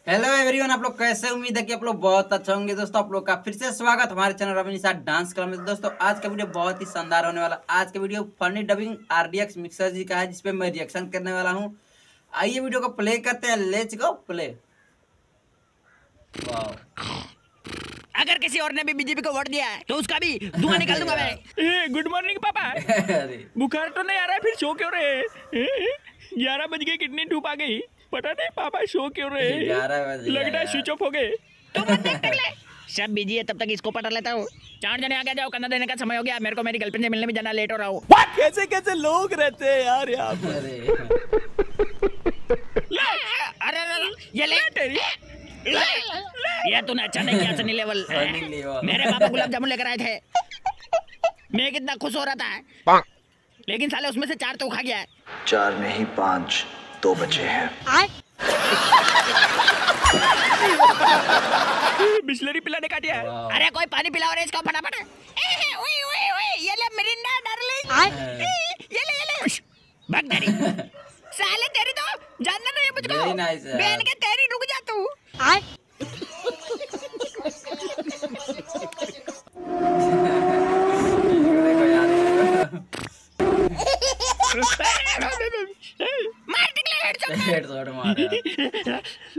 Hello everyone, आप लोग कैसे? उम्मीद है कि आप लोग बहुत अच्छा होंगे। दोस्तों, आप लोग का फिर से स्वागत हमारे channel Ravi Nishad dance club में। दोस्तों, आज का वीडियो बहुत ही शानदार होने वाला। आज का video funny dubbing RDX mixer ji का है, जिसपे मैं रिएक्शन करने वाला हूँ। आइए वीडियो को प्ले करते हैं। Let's go play. वाओ, अगर किसी और ने भी बीजेपी को वोट दिया है तो उसका भी धुआं निकाल दूंगा मैं। गुड मॉर्निंग पापा। अरे बुखार तो नहीं आ रहा है, फिर शो क्यों रहे? 11 बज गए, कितनी धूप आ गई पता नहीं पापा, शो क्यों रहे? 11 बज गया लगता है यार। स्विच ऑफ हो गए। तो मत देख टकले, सब बिजी है, तब तक इसको पटा लेता हूँ। 4 जने आगे जाओ, कंधा देने का समय हो गया। मेरे को मेरी गर्लफ्रेंड से मिलने भी जाना, लेट हो रहा हूँ। कैसे कैसे लोग रहते हैं यार यहाँ पर। अरे अरे ये ले तेरी, ये तूने अच्छा नहीं किया। सनी लेवल, सनी लेवल। मेरे पापा गुलाब जामुन लेकर आए थे, मैं कितना खुश हो रहा था, लेकिन साले उसमें से 4 तो खा गया है। 4 नहीं 5, 2 बचे हैं। बिस्लरी पिलाने का दिया है। वाह। अरे कोई पानी पिलाओ रे इसको फटाफट। ये ले मिरिंडा डार्लिंग, ये ले भाग तेरी। साले तेरी तो जानना नहीं है मुझको। Very nice यार। बहन के तेरी, रुक जा तू। देखो यार, मार टिकले हेडशॉट मार। हेडशॉट मारा।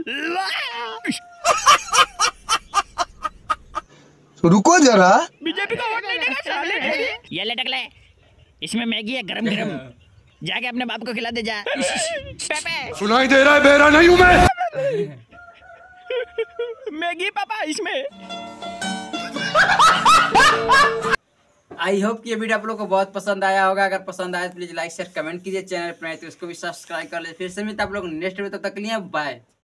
रुको जरा। बीजेपी को वोट नहीं देगा साले। ये ले टकले, इसमें मैगी है गरम गरम, जाके अपने बाप को खिला दे जा। पेपे सुनाई दे रहा है, बेरा नहीं हूं मैं। मैगी पापा इसमें। आई होप कि ये वीडियो आप लोग को बहुत पसंद आया होगा। अगर पसंद आया तो प्लीज लाइक शेयर कमेंट कीजिए। चैनल पर नए तो इसको भी सब्सक्राइब कर ले। फिर से मिलते हैं आप लोग नेक्स्ट वीडियो, तब तक के लिए बाय।